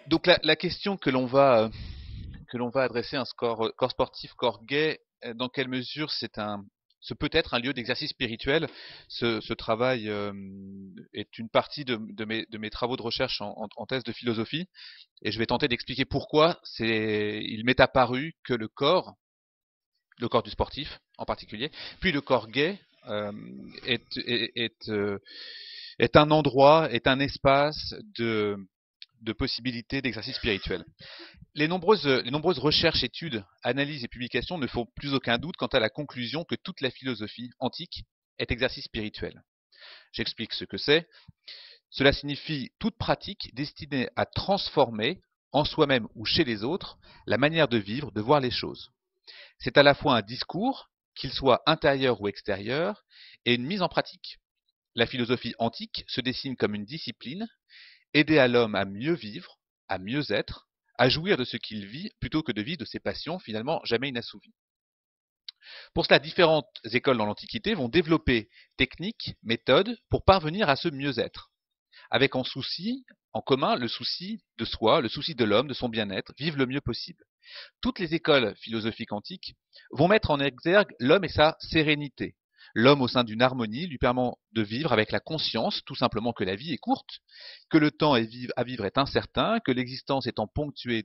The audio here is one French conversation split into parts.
Donc la question que l'on va adresser à un corps sportif, corps gay, dans quelle mesure ce peut être un lieu d'exercice spirituel. Ce travail est une partie de mes travaux de recherche en thèse de philosophie, et je vais tenter d'expliquer pourquoi il m'est apparu que le corps du sportif en particulier, puis le corps gay euh, est, est, est, euh, est un endroit, est un espace de possibilités d'exercice spirituel. Les nombreuses recherches, études, analyses et publications ne font plus aucun doute quant à la conclusion que toute la philosophie antique est exercice spirituel. J'explique ce que c'est. Cela signifie toute pratique destinée à transformer, en soi-même ou chez les autres, la manière de vivre, de voir les choses. C'est à la fois un discours, qu'il soit intérieur ou extérieur, et une mise en pratique. La philosophie antique se dessine comme une discipline, aider à l'homme à mieux vivre, à mieux être, à jouir de ce qu'il vit plutôt que de vivre de ses passions finalement jamais inassouvies. Pour cela, différentes écoles dans l'Antiquité vont développer techniques, méthodes pour parvenir à ce mieux-être, avec en commun le souci de soi, le souci de l'homme, de son bien-être, vivre le mieux possible. Toutes les écoles philosophiques antiques vont mettre en exergue l'homme et sa sérénité. L'homme au sein d'une harmonie lui permet de vivre avec la conscience, tout simplement que la vie est courte, que le temps à vivre est incertain, que l'existence étant ponctuée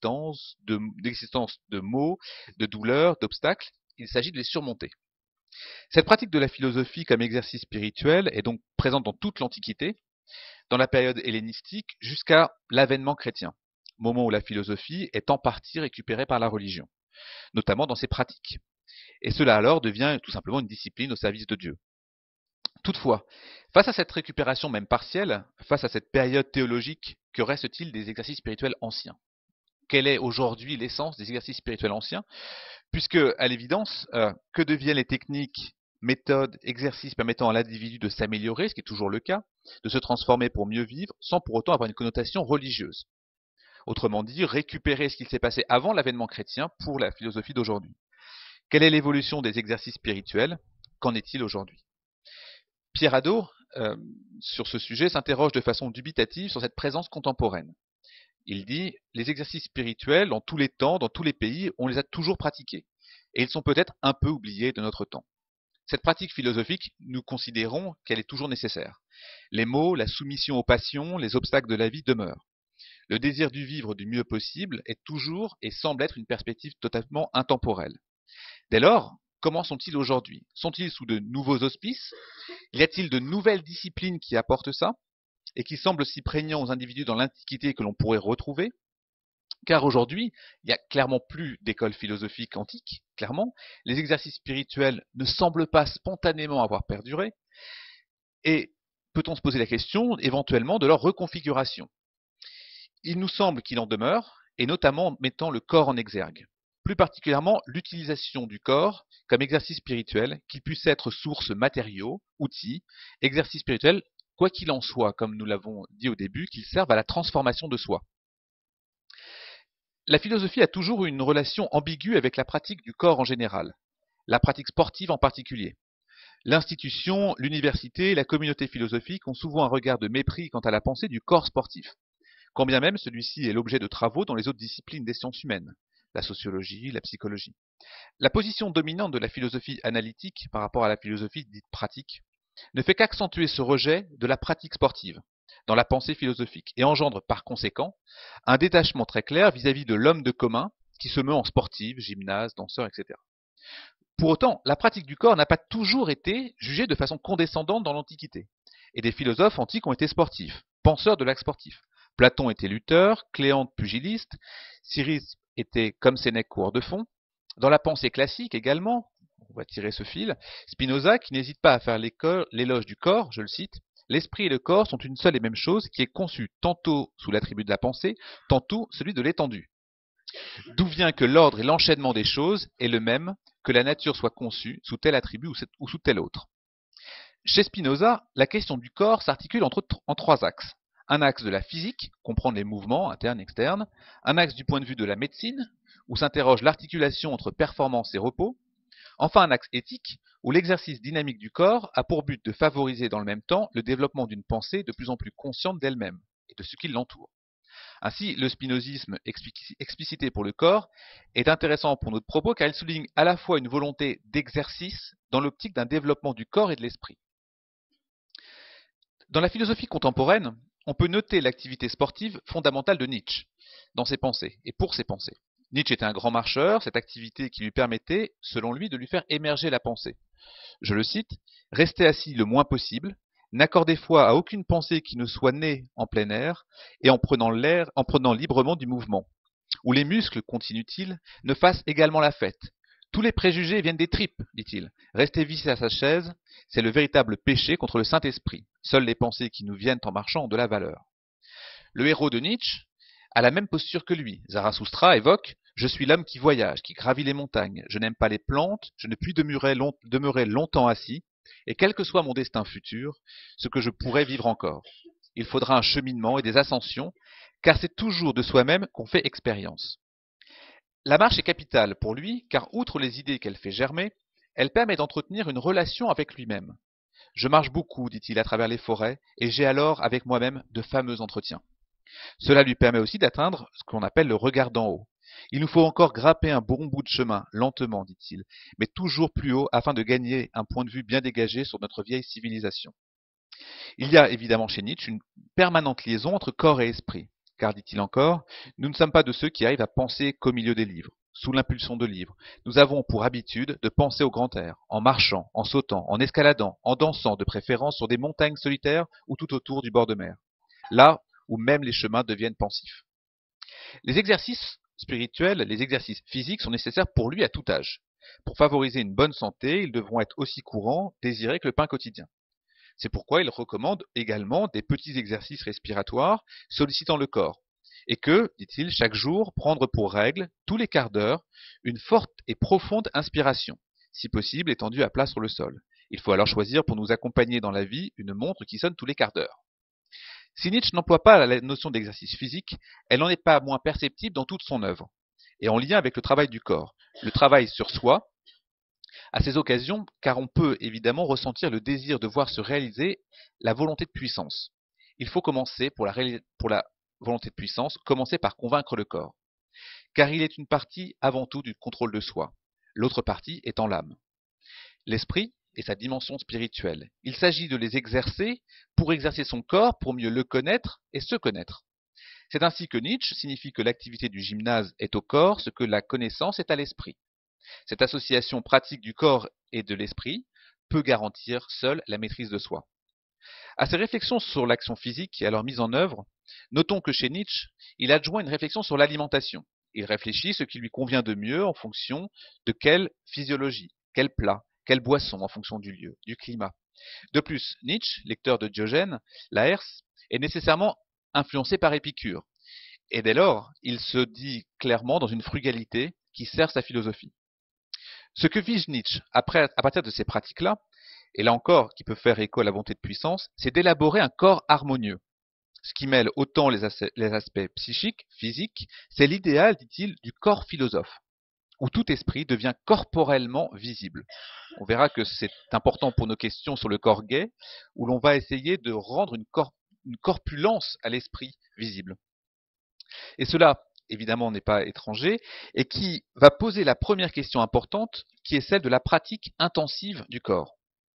d'existence de maux, de douleurs, d'obstacles, il s'agit de les surmonter. Cette pratique de la philosophie comme exercice spirituel est donc présente dans toute l'Antiquité, dans la période hellénistique jusqu'à l'avènement chrétien, moment où la philosophie est en partie récupérée par la religion, notamment dans ses pratiques. Et cela alors devient tout simplement une discipline au service de Dieu. Toutefois, face à cette récupération même partielle, face à cette période théologique, que reste-t-il des exercices spirituels anciens? Quelle est aujourd'hui l'essence des exercices spirituels anciens? Puisque, à l'évidence, que deviennent les techniques, méthodes, exercices permettant à l'individu de s'améliorer, ce qui est toujours le cas, de se transformer pour mieux vivre, sans pour autant avoir une connotation religieuse? Autrement dit, récupérer ce qu'il s'est passé avant l'avènement chrétien pour la philosophie d'aujourd'hui. Quelle est l'évolution des exercices spirituels? Qu'en est-il aujourd'hui? Pierre Hadot, sur ce sujet, s'interroge de façon dubitative sur cette présence contemporaine. Il dit, les exercices spirituels, dans tous les temps, dans tous les pays, on les a toujours pratiqués. Et ils sont peut-être un peu oubliés de notre temps. Cette pratique philosophique, nous considérons qu'elle est toujours nécessaire. Les maux, la soumission aux passions, les obstacles de la vie demeurent. Le désir du vivre du mieux possible est toujours et semble être une perspective totalement intemporelle. Dès lors, comment sont-ils aujourd'hui? Sont-ils sous de nouveaux auspices? Y a-t-il de nouvelles disciplines qui apportent ça et qui semblent si prégnants aux individus dans l'Antiquité que l'on pourrait retrouver? Car aujourd'hui, il n'y a clairement plus d'école philosophique antique, clairement. Les exercices spirituels ne semblent pas spontanément avoir perduré. Et peut-on se poser la question éventuellement de leur reconfiguration? Il nous semble qu'il en demeure, et notamment en mettant le corps en exergue. Plus particulièrement l'utilisation du corps comme exercice spirituel, qui puisse être source matériaux, outils, exercice spirituel, quoi qu'il en soit, comme nous l'avons dit au début, qu'ils servent à la transformation de soi. La philosophie a toujours eu une relation ambiguë avec la pratique du corps en général, la pratique sportive en particulier. L'institution, l'université, la communauté philosophique ont souvent un regard de mépris quant à la pensée du corps sportif, quand bien même celui-ci est l'objet de travaux dans les autres disciplines des sciences humaines, la sociologie, la psychologie. La position dominante de la philosophie analytique par rapport à la philosophie dite pratique ne fait qu'accentuer ce rejet de la pratique sportive dans la pensée philosophique et engendre par conséquent un détachement très clair vis-à-vis de l'homme de commun qui se meut en sportif, gymnase, danseur, etc. Pour autant, la pratique du corps n'a pas toujours été jugée de façon condescendante dans l'Antiquité, et des philosophes antiques ont été sportifs, penseurs de l'acte sportif. Platon était lutteur, Cléante pugiliste, Cyrus était comme Sénèque coureur de fond. Dans la pensée classique également, on va tirer ce fil, Spinoza, qui n'hésite pas à faire l'éloge du corps, je le cite, l'esprit et le corps sont une seule et même chose qui est conçue tantôt sous l'attribut de la pensée, tantôt celui de l'étendue. D'où vient que l'ordre et l'enchaînement des choses est le même, que la nature soit conçue sous tel attribut ou sous tel autre. Chez Spinoza, la question du corps s'articule en trois axes. Un axe de la physique, comprendre les mouvements internes et externes, un axe du point de vue de la médecine, où s'interroge l'articulation entre performance et repos, enfin un axe éthique, où l'exercice dynamique du corps a pour but de favoriser dans le même temps le développement d'une pensée de plus en plus consciente d'elle-même et de ce qui l'entoure. Ainsi, le spinozisme explicité pour le corps est intéressant pour notre propos car il souligne à la fois une volonté d'exercice dans l'optique d'un développement du corps et de l'esprit. Dans la philosophie contemporaine, on peut noter l'activité sportive fondamentale de Nietzsche dans ses pensées et pour ses pensées. Nietzsche était un grand marcheur, cette activité qui lui permettait, selon lui, de lui faire émerger la pensée. Je le cite, « Rester assis le moins possible, n'accorder foi à aucune pensée qui ne soit née en plein air et en prenant librement du mouvement. Où les muscles, continue-t-il, ne fassent également la fête. Tous les préjugés viennent des tripes, dit-il. Rester vissé à sa chaise, c'est le véritable péché contre le Saint-Esprit. Seules les pensées qui nous viennent en marchant ont de la valeur. » Le héros de Nietzsche a la même posture que lui. Zarathustra évoque « Je suis l'homme qui voyage, qui gravit les montagnes. Je n'aime pas les plantes, je ne puis demeurer longtemps assis, et quel que soit mon destin futur, ce que je pourrais vivre encore. Il faudra un cheminement et des ascensions, car c'est toujours de soi-même qu'on fait expérience. » La marche est capitale pour lui, car outre les idées qu'elle fait germer, elle permet d'entretenir une relation avec lui-même. Je marche beaucoup, dit-il, à travers les forêts, et j'ai alors avec moi-même de fameux entretiens. Cela lui permet aussi d'atteindre ce qu'on appelle le regard d'en haut. Il nous faut encore grimper un bon bout de chemin, lentement, dit-il, mais toujours plus haut afin de gagner un point de vue bien dégagé sur notre vieille civilisation. Il y a évidemment chez Nietzsche une permanente liaison entre corps et esprit, car, dit-il encore, nous ne sommes pas de ceux qui arrivent à penser qu'au milieu des livres, sous l'impulsion de livres. Nous avons pour habitude de penser au grand air, en marchant, en sautant, en escaladant, en dansant, de préférence sur des montagnes solitaires ou tout autour du bord de mer. Là où même les chemins deviennent pensifs. Les exercices spirituels, les exercices physiques sont nécessaires pour lui à tout âge. Pour favoriser une bonne santé, ils devront être aussi courants, désirés que le pain quotidien. C'est pourquoi il recommande également des petits exercices respiratoires sollicitant le corps. Et que, dit-il, chaque jour, prendre pour règle, tous les quarts d'heure, une forte et profonde inspiration, si possible étendue à plat sur le sol. Il faut alors choisir pour nous accompagner dans la vie une montre qui sonne tous les quarts d'heure. Si Nietzsche n'emploie pas la notion d'exercice physique, elle n'en est pas moins perceptible dans toute son œuvre, et en lien avec le travail du corps, le travail sur soi, à ces occasions, car on peut évidemment ressentir le désir de voir se réaliser la volonté de puissance. Il faut commencer, pour la volonté de puissance, commencer par convaincre le corps, car il est une partie avant tout du contrôle de soi, l'autre partie étant l'âme. L'esprit et sa dimension spirituelle. Il s'agit de les exercer pour exercer son corps, pour mieux le connaître et se connaître. C'est ainsi que Nietzsche signifie que l'activité du gymnase est au corps ce que la connaissance est à l'esprit. Cette association pratique du corps et de l'esprit peut garantir seule la maîtrise de soi. À ces réflexions sur l'action physique et à leur mise en œuvre, notons que chez Nietzsche, il adjoint une réflexion sur l'alimentation. Il réfléchit ce qui lui convient de mieux en fonction de quelle physiologie, quel plat, quelle boisson en fonction du lieu, du climat. De plus, Nietzsche, lecteur de Diogène, Laërce, est nécessairement influencé par Épicure. Et dès lors, il se dit clairement dans une frugalité qui sert sa philosophie. Ce que vise Nietzsche à partir de ces pratiques-là, et là encore qui peut faire écho à la volonté de puissance, c'est d'élaborer un corps harmonieux. Ce qui mêle autant les aspects psychiques, physiques, c'est l'idéal, dit-il, du corps philosophe, où tout esprit devient corporellement visible. On verra que c'est important pour nos questions sur le corps gai, où l'on va essayer de rendre une corpulence à l'esprit visible. Et cela, évidemment, n'est pas étranger, et qui va poser la première question importante, qui est celle de la pratique intensive du corps.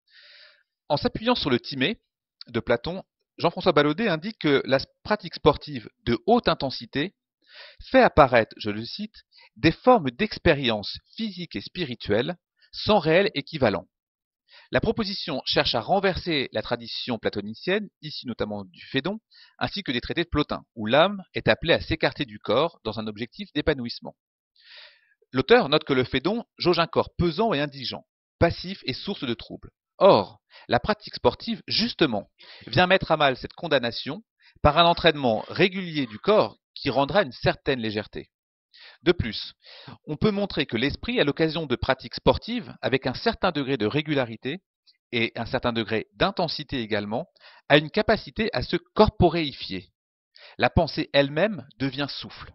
En s'appuyant sur le Timée de Platon, Jean-François Ballaudet indique que la pratique sportive de haute intensité fait apparaître, je le cite, des formes d'expérience physique et spirituelle sans réel équivalent. La proposition cherche à renverser la tradition platonicienne, ici notamment du Phédon, ainsi que des traités de Plotin, où l'âme est appelée à s'écarter du corps dans un objectif d'épanouissement. L'auteur note que le Phédon jauge un corps pesant et indigent, passif et source de troubles. Or, la pratique sportive, justement, vient mettre à mal cette condamnation par un entraînement régulier du corps qui rendra une certaine légèreté. De plus, on peut montrer que l'esprit, à l'occasion de pratiques sportives, avec un certain degré de régularité et un certain degré d'intensité également, a une capacité à se corporéifier. La pensée elle-même devient souffle.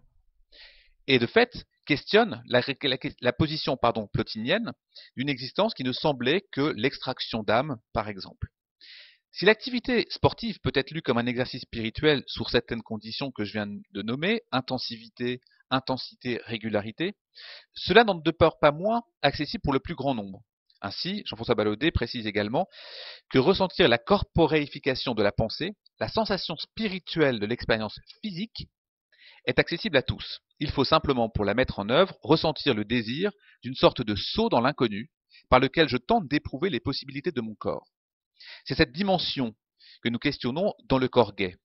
Et de fait, questionne la position plotinienne d'une existence qui ne semblait que l'extraction d'âme, par exemple. Si l'activité sportive peut être lue comme un exercice spirituel sous certaines conditions que je viens de nommer, intensivité, intensité, régularité, cela n'en demeure pas moins accessible pour le plus grand nombre. Ainsi, Jean-François Ballaudet précise également que ressentir la corporéification de la pensée, la sensation spirituelle de l'expérience physique, est accessible à tous. Il faut simplement, pour la mettre en œuvre, ressentir le désir d'une sorte de saut dans l'inconnu, par lequel je tente d'éprouver les possibilités de mon corps. C'est cette dimension que nous questionnons dans le corps gay.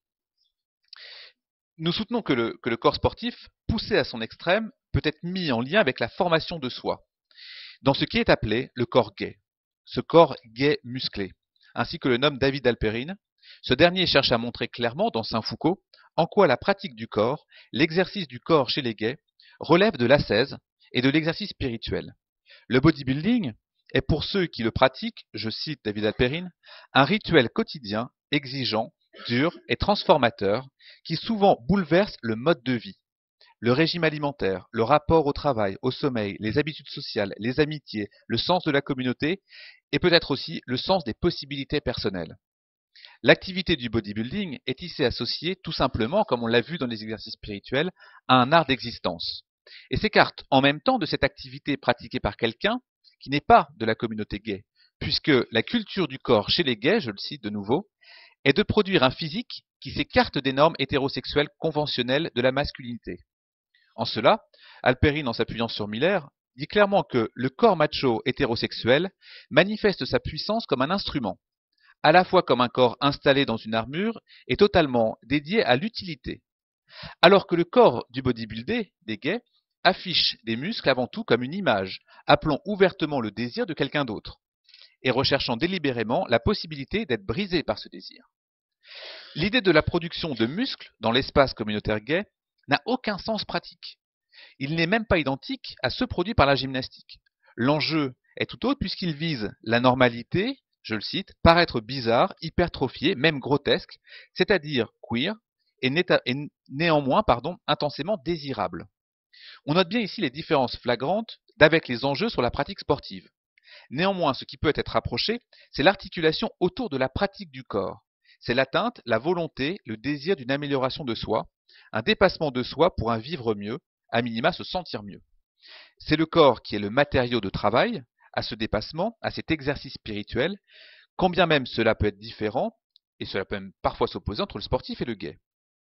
Nous soutenons que le corps sportif, poussé à son extrême, peut être mis en lien avec la formation de soi, dans ce qui est appelé le corps gay, ce corps gay musclé, ainsi que le nomme David Alpérine. Ce dernier cherche à montrer clairement dans Saint-Foucault en quoi la pratique du corps, l'exercice du corps chez les gays, relève de l'ascèse et de l'exercice spirituel. Le bodybuilding est pour ceux qui le pratiquent, je cite David Alpérine, un rituel quotidien, exigeant, dur et transformateur qui souvent bouleverse le mode de vie, le régime alimentaire, le rapport au travail, au sommeil, les habitudes sociales, les amitiés, le sens de la communauté et peut-être aussi le sens des possibilités personnelles. L'activité du bodybuilding est ici associée tout simplement, comme on l'a vu dans les exercices spirituels, à un art d'existence et s'écarte en même temps de cette activité pratiquée par quelqu'un qui n'est pas de la communauté gay, puisque la culture du corps chez les gays, je le cite de nouveau, est de produire un physique qui s'écarte des normes hétérosexuelles conventionnelles de la masculinité. En cela, Alpérine, en s'appuyant sur Miller, dit clairement que le corps macho hétérosexuel manifeste sa puissance comme un instrument, à la fois comme un corps installé dans une armure et totalement dédié à l'utilité, alors que le corps du bodybuildé, des gays, affiche des muscles avant tout comme une image, appelant ouvertement le désir de quelqu'un d'autre, et recherchant délibérément la possibilité d'être brisé par ce désir. L'idée de la production de muscles dans l'espace communautaire gay n'a aucun sens pratique. Il n'est même pas identique à ceux produits par la gymnastique. L'enjeu est tout autre puisqu'il vise la normalité, je le cite, paraître bizarre, hypertrophié, même grotesque, c'est-à-dire queer, et néanmoins intensément désirable. On note bien ici les différences flagrantes d'avec les enjeux sur la pratique sportive. Néanmoins, ce qui peut être approché, c'est l'articulation autour de la pratique du corps. C'est l'atteinte, la volonté, le désir d'une amélioration de soi, un dépassement de soi pour un vivre mieux, à minima se sentir mieux. C'est le corps qui est le matériau de travail à ce dépassement, à cet exercice spirituel, quand bien même cela peut être différent, et cela peut même parfois s'opposer entre le sportif et le gay.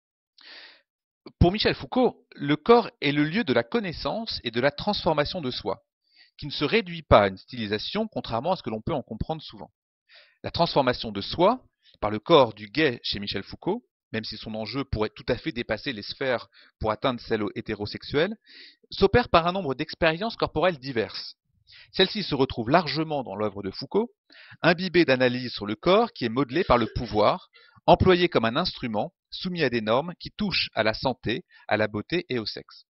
Pour Michel Foucault, le corps est le lieu de la connaissance et de la transformation de soi, qui ne se réduit pas à une stylisation, contrairement à ce que l'on peut en comprendre souvent. La transformation de soi, par le corps du gay chez Michel Foucault, même si son enjeu pourrait tout à fait dépasser les sphères pour atteindre celles hétérosexuelles, s'opère par un nombre d'expériences corporelles diverses. Celle-ci se retrouve largement dans l'œuvre de Foucault, imbibée d'analyses sur le corps qui est modelé par le pouvoir, employé comme un instrument, soumis à des normes qui touchent à la santé, à la beauté et au sexe.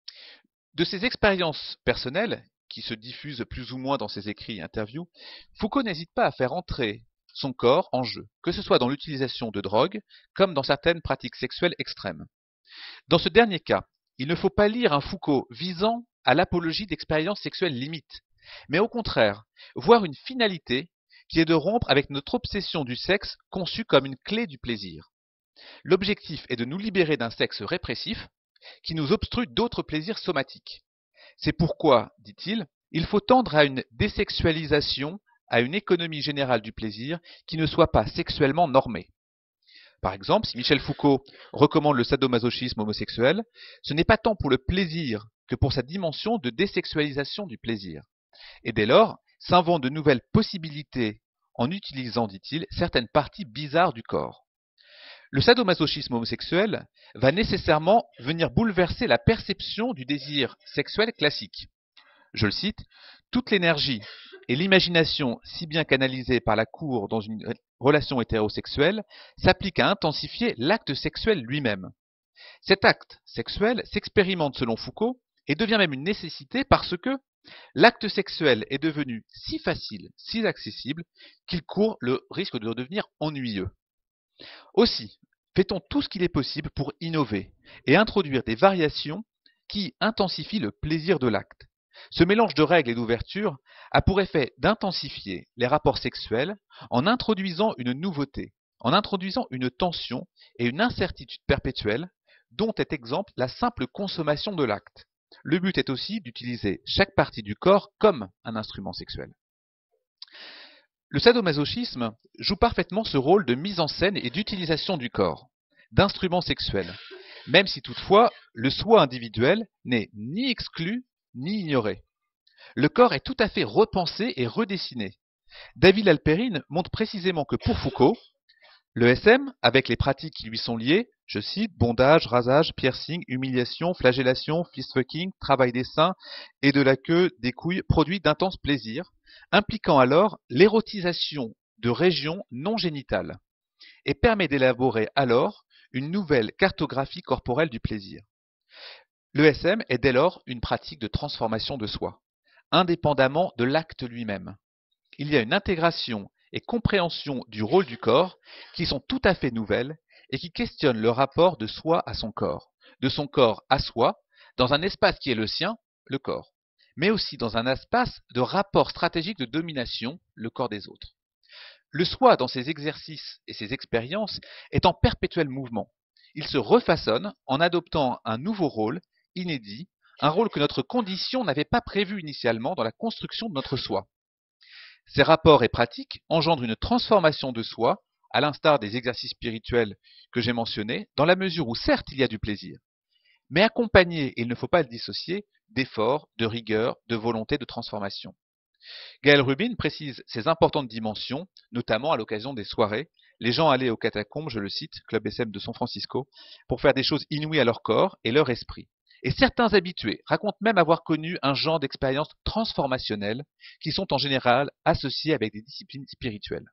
De ces expériences personnelles, qui se diffusent plus ou moins dans ses écrits et interviews, Foucault n'hésite pas à faire entrer son corps en jeu, que ce soit dans l'utilisation de drogues, comme dans certaines pratiques sexuelles extrêmes. Dans ce dernier cas, il ne faut pas lire un Foucault visant à l'apologie d'expériences sexuelles limites, mais au contraire, voir une finalité qui est de rompre avec notre obsession du sexe conçue comme une clé du plaisir. L'objectif est de nous libérer d'un sexe répressif qui nous obstrue d'autres plaisirs somatiques. C'est pourquoi, dit-il, il faut tendre à une désexualisation, à une économie générale du plaisir qui ne soit pas sexuellement normée. Par exemple, si Michel Foucault recommande le sadomasochisme homosexuel, ce n'est pas tant pour le plaisir que pour sa dimension de désexualisation du plaisir. Et dès lors, s'invente de nouvelles possibilités en utilisant, dit-il, certaines parties bizarres du corps. Le sadomasochisme homosexuel va nécessairement venir bouleverser la perception du désir sexuel classique. Je le cite, « Toute l'énergie et l'imagination si bien canalisées par la cour dans une relation hétérosexuelle s'appliquent à intensifier l'acte sexuel lui-même. Cet acte sexuel s'expérimente selon Foucault et devient même une nécessité parce que l'acte sexuel est devenu si facile, si accessible, qu'il court le risque de devenir ennuyeux. Aussi, fait-on tout ce qu'il est possible pour innover et introduire des variations qui intensifient le plaisir de l'acte. Ce mélange de règles et d'ouverture a pour effet d'intensifier les rapports sexuels en introduisant une nouveauté, en introduisant une tension et une incertitude perpétuelle dont est exemple la simple consommation de l'acte. Le but est aussi d'utiliser chaque partie du corps comme un instrument sexuel. Le sadomasochisme joue parfaitement ce rôle de mise en scène et d'utilisation du corps, d'instrument sexuel, même si toutefois le soi individuel n'est ni exclu ni ignoré. Le corps est tout à fait repensé et redessiné. David Alperine montre précisément que pour Foucault, le SM, avec les pratiques qui lui sont liées, je cite, bondage, rasage, piercing, humiliation, flagellation, fist-fucking, travail des seins et de la queue, des couilles, produit d'intenses plaisirs, impliquant alors l'érotisation de régions non génitales, et permet d'élaborer alors une nouvelle cartographie corporelle du plaisir. Le SM est dès lors une pratique de transformation de soi, indépendamment de l'acte lui-même. Il y a une intégration et compréhension du rôle du corps qui sont tout à fait nouvelles et qui questionnent le rapport de soi à son corps, de son corps à soi, dans un espace qui est le sien, le corps, mais aussi dans un espace de rapport stratégique de domination, le corps des autres. Le soi, dans ses exercices et ses expériences, est en perpétuel mouvement. Il se refaçonne en adoptant un nouveau rôle, inédit, un rôle que notre condition n'avait pas prévu initialement dans la construction de notre soi. Ces rapports et pratiques engendrent une transformation de soi, à l'instar des exercices spirituels que j'ai mentionnés, dans la mesure où certes il y a du plaisir, mais accompagné, et il ne faut pas le dissocier, d'efforts, de rigueur, de volonté de transformation. Gaël Rubin précise ces importantes dimensions, notamment à l'occasion des soirées. Les gens allaient aux catacombes, je le cite, Club SM de San Francisco, pour faire des choses inouïes à leur corps et leur esprit. Et certains habitués racontent même avoir connu un genre d'expériences transformationnelles qui sont en général associées avec des disciplines spirituelles.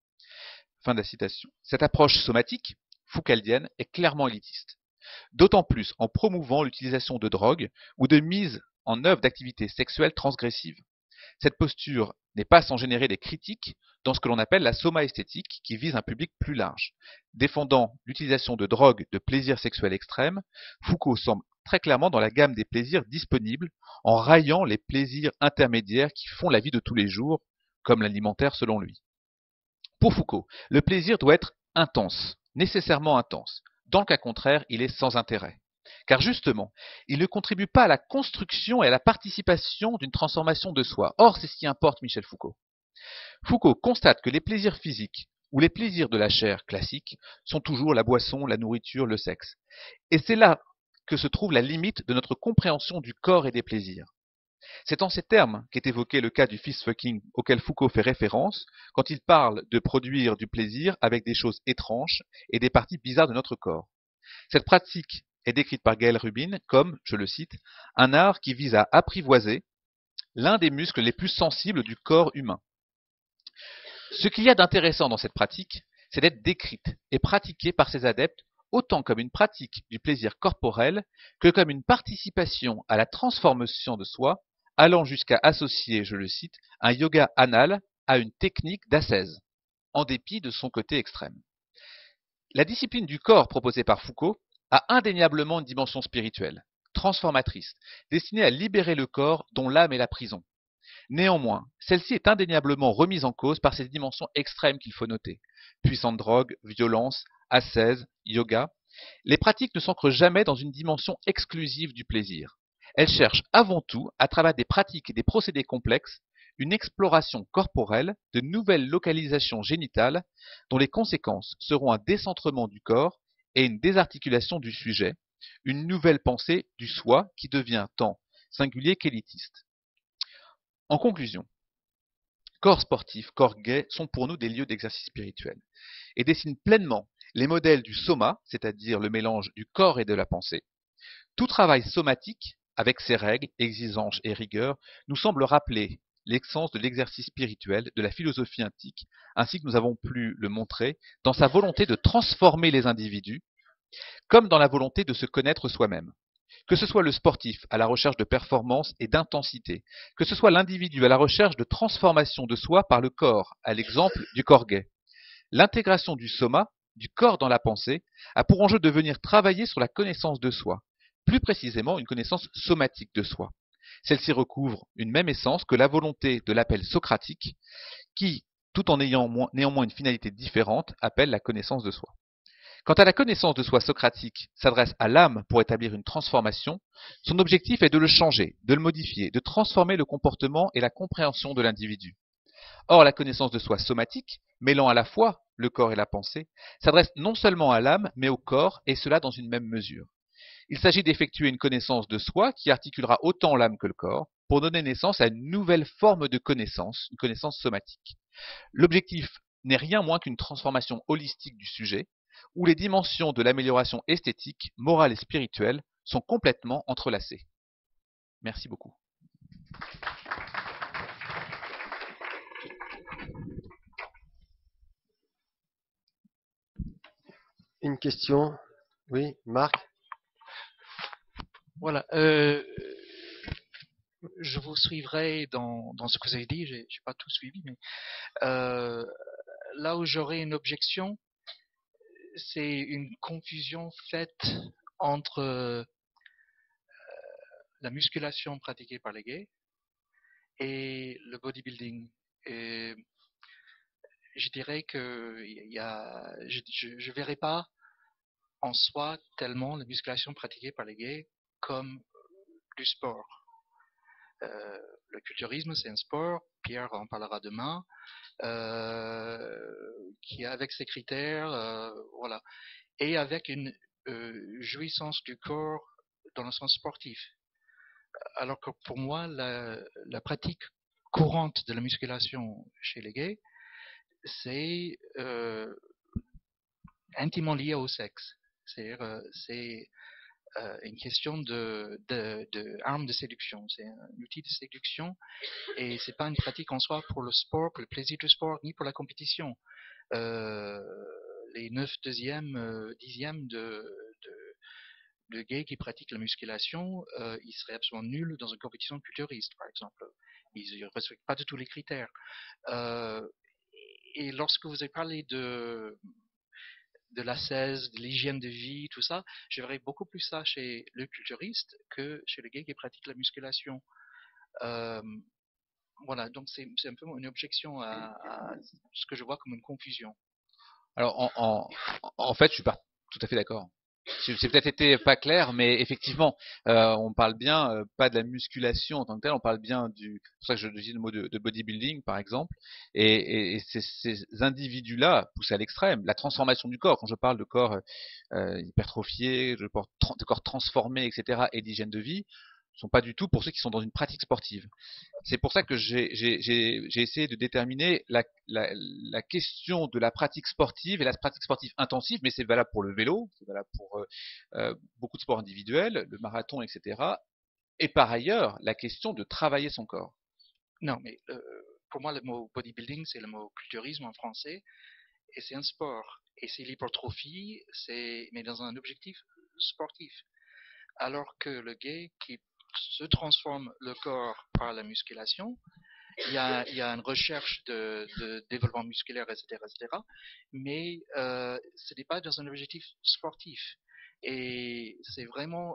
Fin de la citation. Cette approche somatique, foucaldienne, est clairement élitiste. D'autant plus en promouvant l'utilisation de drogues ou de mise en œuvre d'activités sexuelles transgressives. Cette posture n'est pas sans générer des critiques dans ce que l'on appelle la soma-esthétique, qui vise un public plus large. Défendant l'utilisation de drogues de plaisirs sexuels extrêmes, Foucault semble très clairement dans la gamme des plaisirs disponibles, en raillant les plaisirs intermédiaires qui font la vie de tous les jours, comme l'alimentaire selon lui. Pour Foucault, le plaisir doit être intense, nécessairement intense. Dans le cas contraire, il est sans intérêt. Car justement, il ne contribue pas à la construction et à la participation d'une transformation de soi. Or, c'est ce qui importe Michel Foucault. Foucault constate que les plaisirs physiques ou les plaisirs de la chair classiques sont toujours la boisson, la nourriture, le sexe. Et c'est là que se trouve la limite de notre compréhension du corps et des plaisirs. C'est en ces termes qu'est évoqué le cas du fist-fucking auquel Foucault fait référence quand il parle de produire du plaisir avec des choses étranges et des parties bizarres de notre corps. Cette pratique est décrite par Gaël Rubin comme, je le cite, un art qui vise à apprivoiser l'un des muscles les plus sensibles du corps humain. Ce qu'il y a d'intéressant dans cette pratique, c'est d'être décrite et pratiquée par ses adeptes autant comme une pratique du plaisir corporel que comme une participation à la transformation de soi, allant jusqu'à associer, je le cite, un yoga anal à une technique d'ascèse, en dépit de son côté extrême. La discipline du corps proposée par Foucault a indéniablement une dimension spirituelle, transformatrice, destinée à libérer le corps dont l'âme est la prison. Néanmoins, celle-ci est indéniablement remise en cause par ces dimensions extrêmes qu'il faut noter. Puissante drogue, violence, ascèse, yoga. Les pratiques ne s'ancrent jamais dans une dimension exclusive du plaisir. Elles cherchent avant tout, à travers des pratiques et des procédés complexes, une exploration corporelle de nouvelles localisations génitales dont les conséquences seront un décentrement du corps et une désarticulation du sujet, une nouvelle pensée du soi qui devient tant singulier qu'élitiste. En conclusion, corps sportif, corps gay sont pour nous des lieux d'exercice spirituel et dessinent pleinement les modèles du soma, c'est-à-dire le mélange du corps et de la pensée. Tout travail somatique, avec ses règles, exigences et rigueurs, nous semble rappeler l'essence de l'exercice spirituel de la philosophie antique, ainsi que nous avons pu le montrer dans sa volonté de transformer les individus, comme dans la volonté de se connaître soi-même. Que ce soit le sportif à la recherche de performance et d'intensité, que ce soit l'individu à la recherche de transformation de soi par le corps, à l'exemple du corps gay. L'intégration du soma, du corps dans la pensée, a pour enjeu de venir travailler sur la connaissance de soi, plus précisément une connaissance somatique de soi. Celle-ci recouvre une même essence que la volonté de l'appel socratique, qui, tout en ayant néanmoins une finalité différente, appelle la connaissance de soi. Quant à la connaissance de soi socratique s'adresse à l'âme pour établir une transformation, son objectif est de le changer, de le modifier, de transformer le comportement et la compréhension de l'individu. Or, la connaissance de soi somatique, mêlant à la fois le corps et la pensée, s'adresse non seulement à l'âme, mais au corps, et cela dans une même mesure. Il s'agit d'effectuer une connaissance de soi qui articulera autant l'âme que le corps, pour donner naissance à une nouvelle forme de connaissance, une connaissance somatique. L'objectif n'est rien moins qu'une transformation holistique du sujet, où les dimensions de l'amélioration esthétique, morale et spirituelle sont complètement entrelacées. Merci beaucoup. Une question? Oui, Marc? Voilà. Je vous suivrai dans ce que vous avez dit. J'ai pas tout suivi, mais là où j'aurais une objection, c'est une confusion faite entre la musculation pratiquée par les gays et le bodybuilding. Et je dirais que je verrais pas en soi tellement la musculation pratiquée par les gays comme du sport. Le culturisme, c'est un sport. Pierre en parlera demain. Qui avec ses critères, voilà, et avec une jouissance du corps dans le sens sportif. Alors que pour moi, la pratique courante de la musculation chez les gays, c'est intimement lié au sexe. C'est une question de arme de séduction. C'est un outil de séduction et c'est pas une pratique en soi pour le sport, pour le plaisir du sport, ni pour la compétition. Les 9 deuxièmes, dixièmes de gays qui pratiquent la musculation, ils seraient absolument nuls dans une compétition culturiste, par exemple. Ils ne respectent pas du tout les critères. Et lorsque vous avez parlé de l'ascèse, de l'hygiène de vie, tout ça, je verrais beaucoup plus ça chez le culturiste que chez le gay qui pratique la musculation. Voilà, donc c'est un peu une objection à ce que je vois comme une confusion. Alors, en fait, je suis pas tout à fait d'accord. C'est peut-être été pas clair, mais effectivement, on parle bien pas de la musculation en tant que telle, on parle bien c'est pour ça que je dis le mot de bodybuilding par exemple, et ces individus-là poussés à l'extrême, la transformation du corps. Quand je parle de corps hypertrophié, de corps transformés, etc., et d'hygiène de vie, ne sont pas du tout pour ceux qui sont dans une pratique sportive. C'est pour ça que j'ai essayé de déterminer la question de la pratique sportive et la pratique sportive intensive, mais c'est valable pour le vélo, c'est valable pour beaucoup de sports individuels, le marathon, etc. Et par ailleurs, la question de travailler son corps. Non, mais pour moi, le mot bodybuilding, c'est le mot culturisme en français, et c'est un sport. Et c'est l'hypertrophie, mais dans un objectif sportif. Alors que le gay qui se transforme le corps par la musculation, il y a une recherche de développement musculaire, etc., etc., mais ce n'est pas dans un objectif sportif. Et c'est vraiment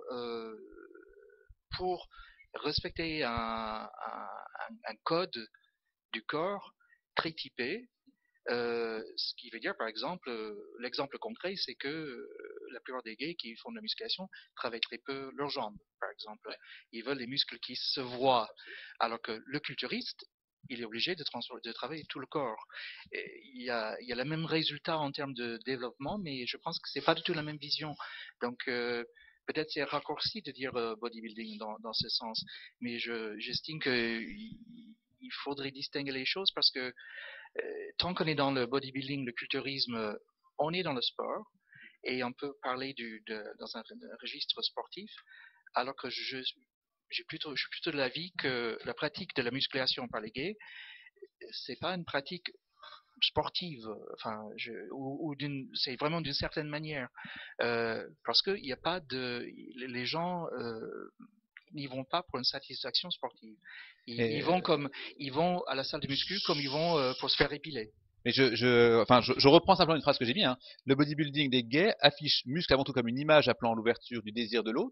pour respecter un code du corps très typé. Ce qui veut dire, par exemple, l'exemple concret, c'est que la plupart des gays qui font de la musculation travaillent très peu leurs jambes, par exemple. Ils veulent les muscles qui se voient, alors que le culturiste, il est obligé de travailler tout le corps. Et il y a le même résultat en termes de développement, mais je pense que c'est pas du tout la même vision. Donc, peut-être c'est raccourci de dire bodybuilding dans ce sens, mais j'estime qu'il faudrait distinguer les choses parce que tant qu'on est dans le bodybuilding, le culturisme, on est dans le sport et on peut parler dans un registre sportif, alors que je suis plutôt de l'avis que la pratique de la musculation par les gays, c'est pas une pratique sportive, enfin, c'est vraiment d'une certaine manière, parce que il n'y a pas les gens n'y vont pas pour une satisfaction sportive. Ils vont à la salle de muscu comme ils vont pour se faire épiler. Mais je reprends simplement une phrase que j'ai mis. Hein. Le bodybuilding des gays affiche muscle avant tout comme une image appelant à l'ouverture du désir de l'autre,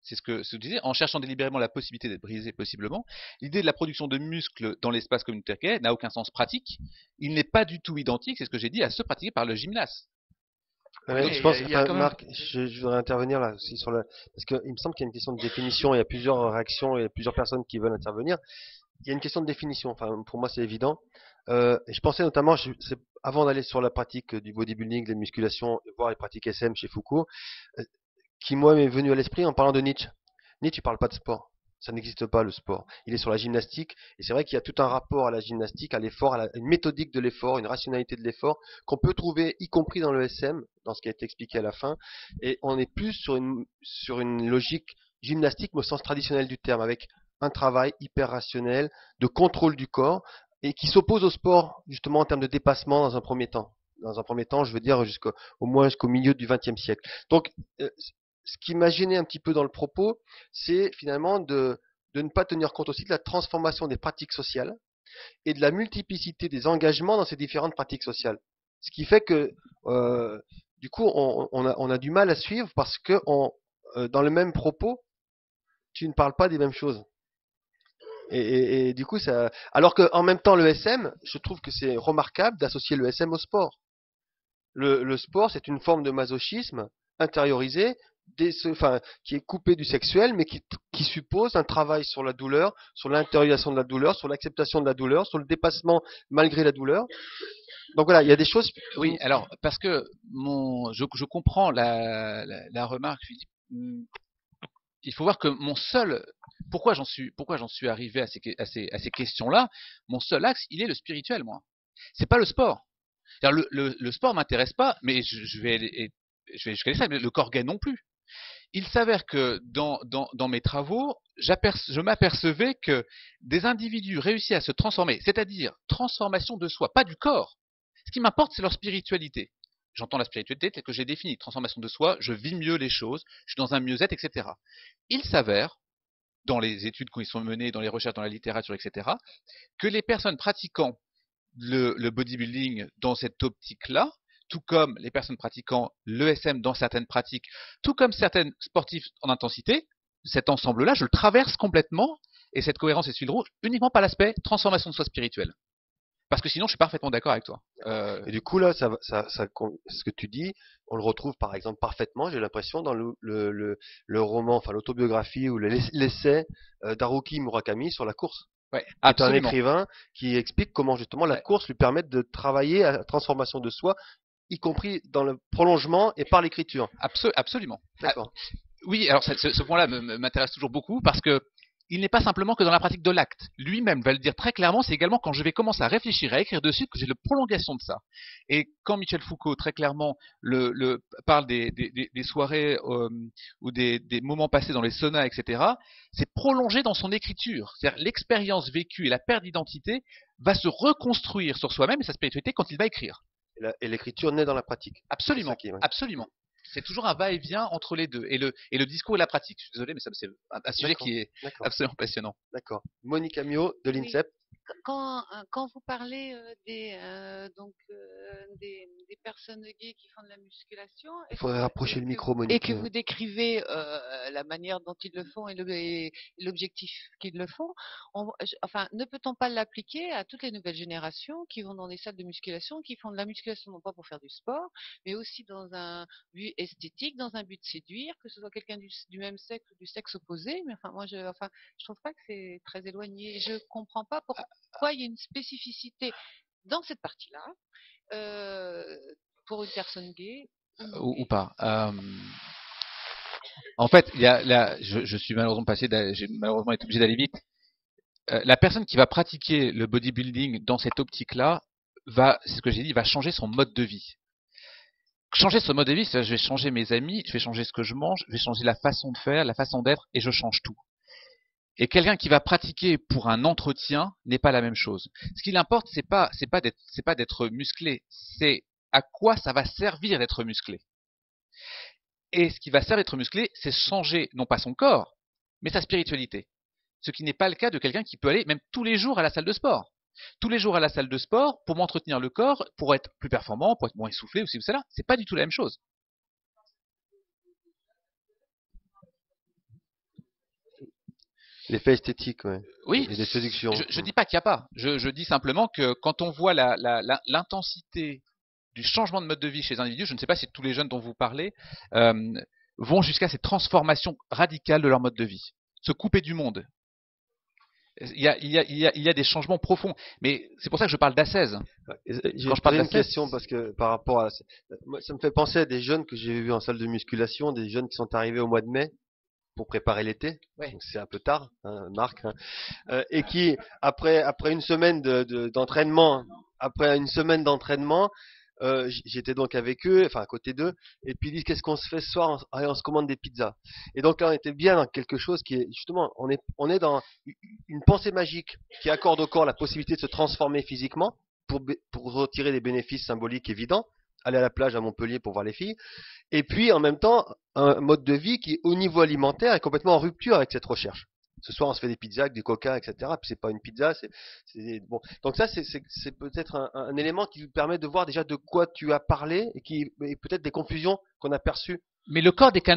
C'est ce que je disais, en cherchant délibérément la possibilité d'être brisé possiblement. L'idée de la production de muscles dans l'espace communautaire n'a aucun sens pratique. Il n'est pas du tout identique, c'est ce que j'ai dit, à ceux pratiqués par le gymnaste. Ouais, Oui, je pense, il y a enfin, quand même- Marc, je voudrais intervenir là aussi sur le, parce qu'il me semble qu'il y a une question de définition. Il y a plusieurs réactions et plusieurs personnes qui veulent intervenir. Il y a une question de définition. Enfin, pour moi, c'est évident. Et je pensais notamment, avant d'aller sur la pratique du bodybuilding, de la musculation, voire les pratiques SM chez Foucault, euh, qui moi m'est venu à l'esprit en parlant de Nietzsche. Nietzsche, il parle pas de sport. Ça n'existe pas le sport. Il est sur la gymnastique, et c'est vrai qu'il y a tout un rapport à la gymnastique, à l'effort, à une méthodique de l'effort, une rationalité de l'effort, qu'on peut trouver y compris dans le SM, dans ce qui a été expliqué à la fin, et on est plus sur une logique gymnastique, mais au sens traditionnel du terme, avec un travail hyper rationnel, de contrôle du corps, et qui s'oppose au sport, justement, en termes de dépassement dans un premier temps. Dans un premier temps, je veux dire, au moins jusqu'au milieu du XXe siècle. Donc, ce qui m'a gêné un petit peu dans le propos, c'est finalement de ne pas tenir compte aussi de la transformation des pratiques sociales et de la multiplicité des engagements dans ces différentes pratiques sociales. Ce qui fait que, du coup, on a du mal à suivre parce que dans le même propos, tu ne parles pas des mêmes choses. Et du coup, alors qu'en même temps, le SM, je trouve que c'est remarquable d'associer le SM au sport. Le sport, c'est une forme de masochisme intériorisé, qui est coupé du sexuel, mais qui suppose un travail sur la douleur, sur l'intériorisation de la douleur, sur l'acceptation de la douleur, sur le dépassement malgré la douleur. Donc voilà, il y a des choses. Oui, alors, parce que je comprends la remarque, Philippe. Il faut voir que pourquoi j'en suis arrivé à ces questions-là, mon seul axe, il est le spirituel, moi. C'est pas le sport. Le sport m'intéresse pas, mais je vais jusqu'à l'extrême, le corps gay non plus. Il s'avère que dans mes travaux, je m'apercevais que des individus réussissaient à se transformer, c'est-à-dire transformation de soi, pas du corps. Ce qui m'importe, c'est leur spiritualité. J'entends la spiritualité telle que j'ai définie, transformation de soi, je vis mieux les choses, je suis dans un mieux-être, etc. Il s'avère, dans les études qui sont menées, dans les recherches, dans la littérature, etc., que les personnes pratiquant le bodybuilding dans cette optique-là, tout comme les personnes pratiquant l'ESM dans certaines pratiques, tout comme certaines sportifs en intensité, cet ensemble-là, je le traverse complètement, et cette cohérence est fil rouge, uniquement par l'aspect transformation de soi spirituelle. Parce que sinon, je suis parfaitement d'accord avec toi. Et du coup, là, ce que tu dis, on le retrouve par exemple parfaitement, j'ai l'impression, dans le roman, enfin l'autobiographie ou l'essai d'Haruki Murakami sur la course. Ouais, Qui est un absolument. écrivain qui explique comment justement la course lui permet de travailler à la transformation de soi, y compris dans le prolongement et par l'écriture. Absolument. D'accord. Oui, alors ce point-là m'intéresse toujours beaucoup parce que il n'est pas simplement que dans la pratique de l'acte. Lui-même va le dire très clairement, c'est également quand je vais commencer à réfléchir, à écrire dessus, que j'ai la prolongation de ça. Et quand Michel Foucault, très clairement, parle des soirées ou des moments passés dans les saunas, etc., c'est prolongé dans son écriture. C'est-à-dire l'expérience vécue et la perte d'identité va se reconstruire sur soi-même et sa spiritualité quand il va écrire. Et l'écriture naît dans la pratique. Absolument, absolument. C'est toujours un va-et-vient entre les deux. Et le discours et la pratique. Je suis désolé, mais ça, c'est un sujet qui est absolument passionnant. D'accord. Monique Amiot de l'INSEP. Quand vous parlez des personnes gays qui font de la musculation, il faudrait rapprocher le micro, Monique. Et que vous décrivez la manière dont ils le font et l'objectif qu'ils le font, ne peut-on pas l'appliquer à toutes les nouvelles générations qui vont dans des salles de musculation, qui font de la musculation non pas pour faire du sport, mais aussi dans un but esthétique, dans un but de séduire, que ce soit quelqu'un du même sexe ou du sexe opposé. Mais je trouve pas que c'est très éloigné. Je comprends pas pourquoi il y a une spécificité dans cette partie-là pour une personne gay ou pas. En fait, je suis malheureusement j'ai malheureusement été obligé d'aller vite. La personne qui va pratiquer le bodybuilding dans cette optique-là c'est ce que j'ai dit, va changer son mode de vie. Changer ce mode de vie, c'est-à-dire je vais changer mes amis, je vais changer ce que je mange, je vais changer la façon de faire, la façon d'être, et je change tout. Et quelqu'un qui va pratiquer pour un entretien n'est pas la même chose. Ce qui l'importe, c'est pas d'être musclé, c'est à quoi ça va servir d'être musclé. Et ce qui va servir d'être musclé, c'est changer non pas son corps, mais sa spiritualité. Ce qui n'est pas le cas de quelqu'un qui peut aller même tous les jours à la salle de sport. Tous les jours à la salle de sport pour m'entretenir le corps, pour être plus performant, pour être moins essoufflé ou ci ou cela. C'est pas du tout la même chose. L'effet esthétique, ouais. Oui, Et des séductions. je dis pas qu'il n'y a pas. Je dis simplement que quand on voit l'intensité du changement de mode de vie chez les individus, je ne sais pas si tous les jeunes dont vous parlez vont jusqu'à cette transformation radicale de leur mode de vie, se couper du monde. Il y a des changements profonds, mais c'est pour ça que je parle d'ascèse. J'ai Quand je parle posé une d'ascèse, question parce que par rapport à moi, ça me fait penser à des jeunes que j'ai vus en salle de musculation, des jeunes qui sont arrivés au mois de mai pour préparer l'été. Ouais. Donc c'est un peu tard, hein, Marc, hein. Et qui après une semaine d'entraînement, après une semaine d'entraînement, j'étais donc avec eux, enfin à côté d'eux, et puis ils disent qu'est-ce qu'on se fait ce soir? On se commande des pizzas. Et donc là on était bien dans quelque chose qui est justement, on est dans une pensée magique qui accorde au corps la possibilité de se transformer physiquement pour retirer des bénéfices symboliques évidents, aller à la plage à Montpellier pour voir les filles, et puis en même temps un mode de vie qui au niveau alimentaire est complètement en rupture avec cette recherche. Ce soir, on se fait des pizzas avec du coca, etc. Puis c'est pas une pizza, bon. Donc ça, c'est peut-être un élément qui vous permet de voir déjà de quoi tu as parlé et peut-être des confusions qu'on a perçues. mais le corps n'est qu'un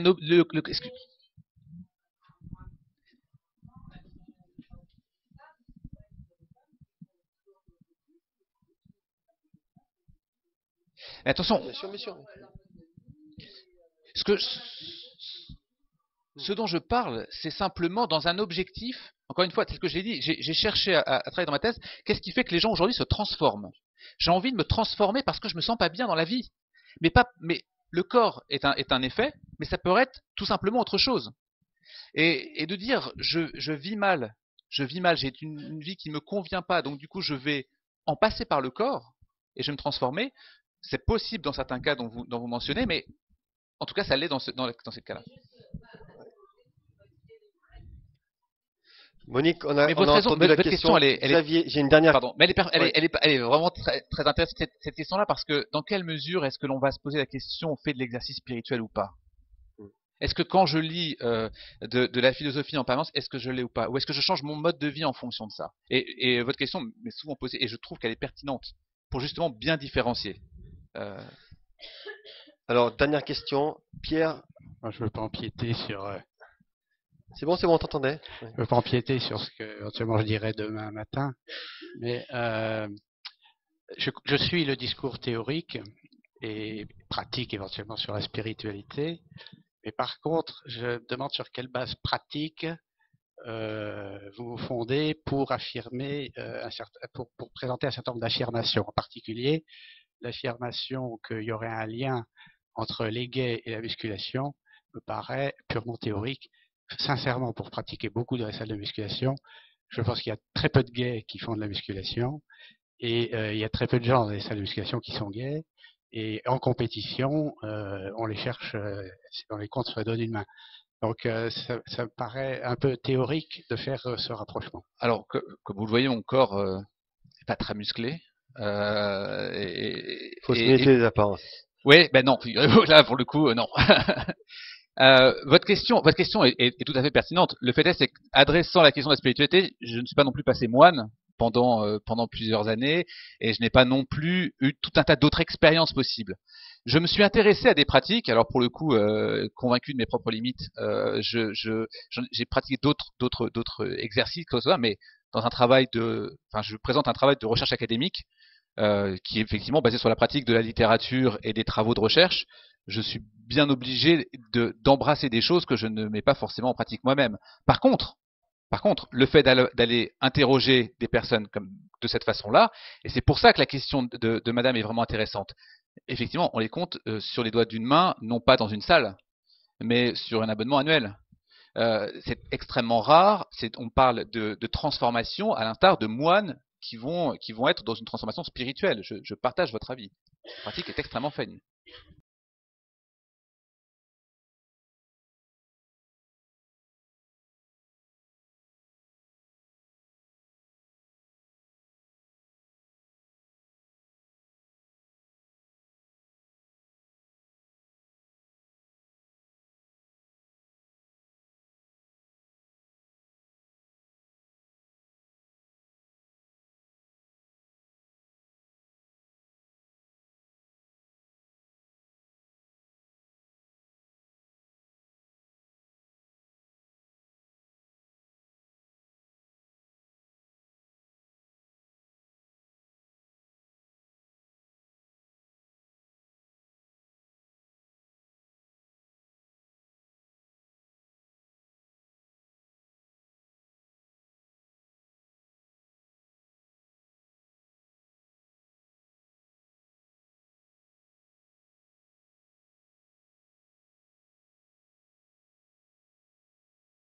attention, Bien sûr, bien sûr. ce dont je parle, c'est simplement dans un objectif. Encore une fois, c'est ce que j'ai dit. J'ai cherché à travailler dans ma thèse. Qu'est-ce qui fait que les gens aujourd'hui se transforment? J'ai envie de me transformer parce que je me sens pas bien dans la vie. Mais le corps est un effet, mais ça peut être tout simplement autre chose. Et de dire je vis mal, j'ai une vie qui me convient pas, donc du coup je vais en passer par le corps et je vais me transformer. C'est possible dans certains cas dont vous mentionnez, mais en tout cas ça l'est dans ces cas-là. Monique, on Mais a entendu la question. Xavier, j'ai une dernière. Pardon, mais elle est vraiment très, très intéressante cette question-là parce que dans quelle mesure est-ce que l'on va se poser la question on fait de l'exercice spirituel ou pas? Est-ce que quand je lis de la philosophie en permanence, est-ce que je l'ai ou pas? Ou est-ce que je change mon mode de vie en fonction de ça? Et votre question m'est souvent posée et je trouve qu'elle est pertinente pour justement bien différencier. Alors, dernière question. Pierre. Moi, je veux pas empiéter sur. C'est bon, on t'entendait. Je veux pas empiéter sur ce que éventuellement je dirai demain matin, mais je suis le discours théorique et pratique éventuellement sur la spiritualité. Mais par contre, je me demande sur quelle base pratique vous vous fondez pour affirmer pour présenter un certain nombre d'affirmations, en particulier l'affirmation qu'il y aurait un lien entre les gays et la musculation me paraît purement théorique. Sincèrement, pour pratiquer beaucoup de la salle de musculation, je pense qu'il y a très peu de gays qui font de la musculation et il y a très peu de gens dans les salles de musculation qui sont gays. Et en compétition, on les cherche dans les comptes sur la doigt d'une main. Donc ça me paraît un peu théorique de faire ce rapprochement. Alors, comme vous le voyez, mon corps n'est pas très musclé. Il faut se méfier des apparences. Oui, ben non, là pour le coup, non. Votre question est tout à fait pertinente. Le fait est, c'est qu'adressant la question de la spiritualité, je ne suis pas non plus passé moine pendant plusieurs années, et je n'ai pas non plus eu tout un tas d'autres expériences possibles. Je me suis intéressé à des pratiques, alors pour le coup, convaincu de mes propres limites, j'ai pratiqué d'autres exercices comme ça, mais dans un travail je présente un travail de recherche académique qui est effectivement basé sur la pratique de la littérature et des travaux de recherche. Je suis bien obligé d'embrasser des choses que je ne mets pas forcément en pratique moi-même. Par contre, le fait d'aller interroger des personnes de cette façon-là, et c'est pour ça que la question de Madame est vraiment intéressante. Effectivement, on les compte sur les doigts d'une main, non pas dans une salle, mais sur un abonnement annuel. C'est extrêmement rare. On parle de transformation à l'instar de moines qui vont être dans une transformation spirituelle. Je partage votre avis. La pratique est extrêmement faible.